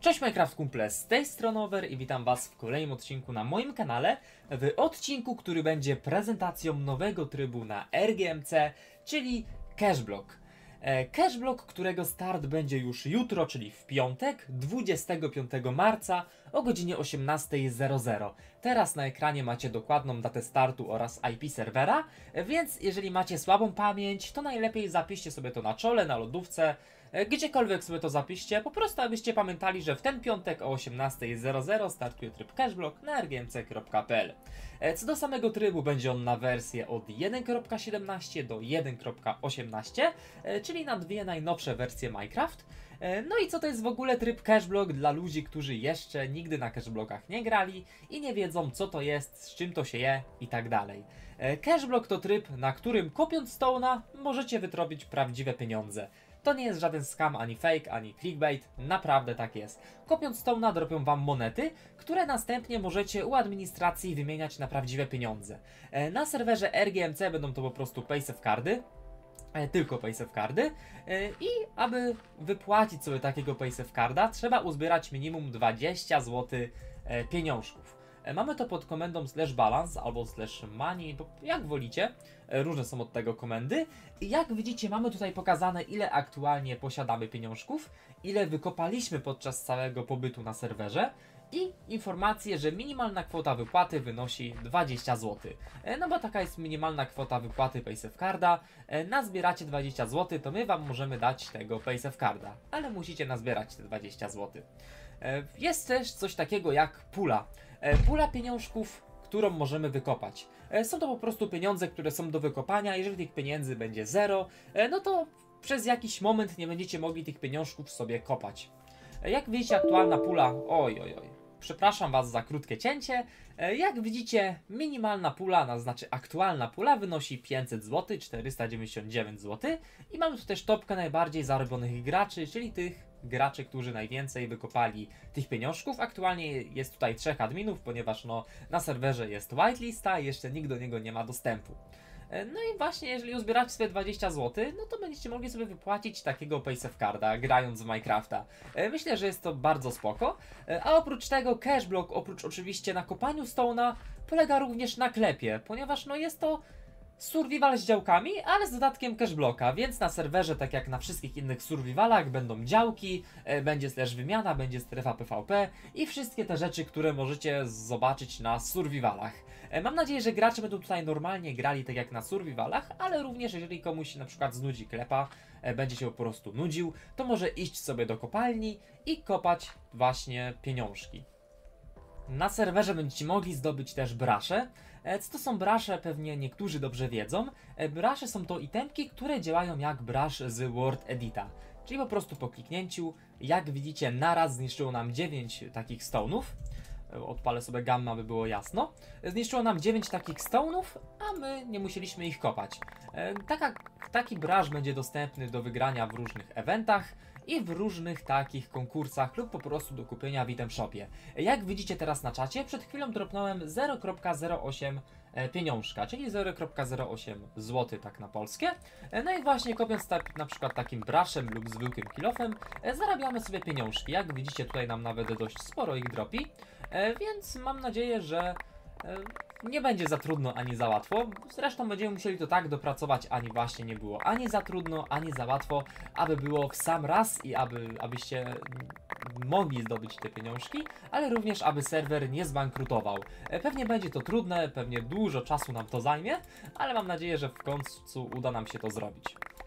Cześć Minecraft kumple, z tej strony Over i witam was w kolejnym odcinku na moim kanale. W odcinku, który będzie prezentacją nowego trybu na RGMC, czyli Cashblock. Cashblock, którego start będzie już jutro, czyli w piątek, 25 marca o godzinie 18:00. Teraz na ekranie macie dokładną datę startu oraz IP serwera, więc jeżeli macie słabą pamięć, to najlepiej zapiszcie sobie to na czole, na lodówce, gdziekolwiek sobie to zapiszcie, po prostu abyście pamiętali, że w ten piątek o 18:00 startuje tryb Cashblock na rgmc.pl. Co do samego trybu, będzie on na wersję od 1.17 do 1.18, czyli na dwie najnowsze wersje Minecraft. No i co to jest w ogóle tryb Cashblock dla ludzi, którzy jeszcze nigdy na Cashblockach nie grali i nie wiedzą, co to jest, z czym to się je i tak dalej. Cashblock to tryb, na którym kopiąc Stone'a możecie wytropić prawdziwe pieniądze. To nie jest żaden scam, ani fake, ani clickbait, naprawdę tak jest. Kopiąc Stone'a dropią wam monety, które następnie możecie u administracji wymieniać na prawdziwe pieniądze. Na serwerze RGMC będą to po prostu paysafe-cardy, tylko paysafe-cardy, i aby wypłacić sobie takiego paysafe-carda trzeba uzbierać minimum 20 zł pieniążków. Mamy to pod komendą /balance albo /money, bo jak wolicie, różne są od tego komendy. I jak widzicie, mamy tutaj pokazane, ile aktualnie posiadamy pieniążków, ile wykopaliśmy podczas całego pobytu na serwerze i informację, że minimalna kwota wypłaty wynosi 20 zł. No bo taka jest minimalna kwota wypłaty paysafe-carda. Nazbieracie 20 zł, to my wam możemy dać tego paysafe-carda, ale musicie nazbierać te 20 zł. Jest też coś takiego jak pula. Pula pieniążków, którą możemy wykopać. Są to po prostu pieniądze, które są do wykopania. Jeżeli tych pieniędzy będzie 0, no to przez jakiś moment nie będziecie mogli tych pieniążków sobie kopać. Jak widzicie, aktualna pula... Przepraszam was za krótkie cięcie. Jak widzicie, minimalna pula, znaczy aktualna pula wynosi 500 zł, 499 zł. I mamy tu też topkę najbardziej zarobionych graczy, czyli tych graczy, którzy najwięcej wykopali tych pieniążków. Aktualnie jest tutaj 3 adminów, ponieważ na serwerze jest whitelista i jeszcze nikt do niego nie ma dostępu. No i właśnie, jeżeli uzbieracie sobie 20 zł, no to będziecie mogli sobie wypłacić takiego paysafe-carda grając w Minecrafta. Myślę, że jest to bardzo spoko. A oprócz tego Cashblock, oprócz oczywiście na kopaniu Stone'a, polega również na klepie, ponieważ jest to survival z działkami, ale z dodatkiem cashblocka, więc na serwerze, tak jak na wszystkich innych survivalach, będą działki, będzie wymiana, będzie strefa PvP i wszystkie te rzeczy, które możecie zobaczyć na survivalach. Mam nadzieję, że gracze będą tutaj normalnie grali tak jak na survivalach, ale również jeżeli komuś się na przykład znudzi klepa, będzie się po prostu nudził, to może iść sobie do kopalni i kopać właśnie pieniążki. Na serwerze będziecie mogli zdobyć też brasze. Co to są brasze? Pewnie niektórzy dobrze wiedzą. Brasze są to itemki, które działają jak brasz z World Edita. Czyli po prostu po kliknięciu, jak widzicie, naraz zniszczyło nam 9 takich stone'ów. Odpalę sobie gamma, aby było jasno. Zniszczyło nam 9 takich stone'ów, a my nie musieliśmy ich kopać. Taki brasz będzie dostępny do wygrania w różnych eventach i w różnych takich konkursach lub po prostu do kupienia w item shopie. Jak widzicie teraz na czacie, przed chwilą dropnąłem 0.08 pieniążka, czyli 0.08 zł tak na polskie. No i właśnie kopiąc na przykład takim braszem lub zwykłym kilofem, zarabiamy sobie pieniążki. Jak widzicie, tutaj nam nawet dość sporo ich dropi, więc mam nadzieję, że nie będzie za trudno ani za łatwo. Zresztą będziemy musieli to tak dopracować, ani właśnie nie było ani za trudno, ani za łatwo, aby było w sam raz i abyście mogli zdobyć te pieniążki, ale również aby serwer nie zbankrutował. Pewnie będzie to trudne, pewnie dużo czasu nam to zajmie, ale mam nadzieję, że w końcu uda nam się to zrobić.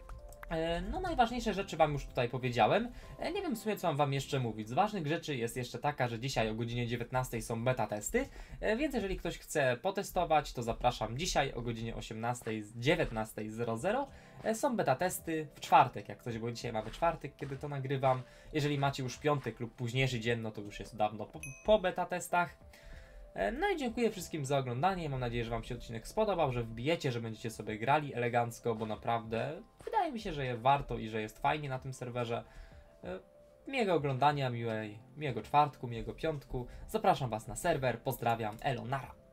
No najważniejsze rzeczy wam już tutaj powiedziałem. Nie wiem w sumie co mam wam jeszcze mówić. Z ważnych rzeczy jest jeszcze taka, że dzisiaj o godzinie 19 są beta testy, więc jeżeli ktoś chce potestować, to zapraszam dzisiaj o godzinie 19:00. Są beta testy w czwartek, jak ktoś, bo dzisiaj mamy czwartek, kiedy to nagrywam. Jeżeli macie już piątek lub późniejszy dzień, no to już jest dawno po beta testach. No i dziękuję wszystkim za oglądanie. Mam nadzieję, że wam się odcinek spodobał, że wbijecie, że będziecie sobie grali elegancko, bo naprawdę wydaje mi się, że warto i że jest fajnie na tym serwerze. Miłego oglądania, miłego czwartku, miłego piątku. Zapraszam was na serwer. Pozdrawiam, elo, nara.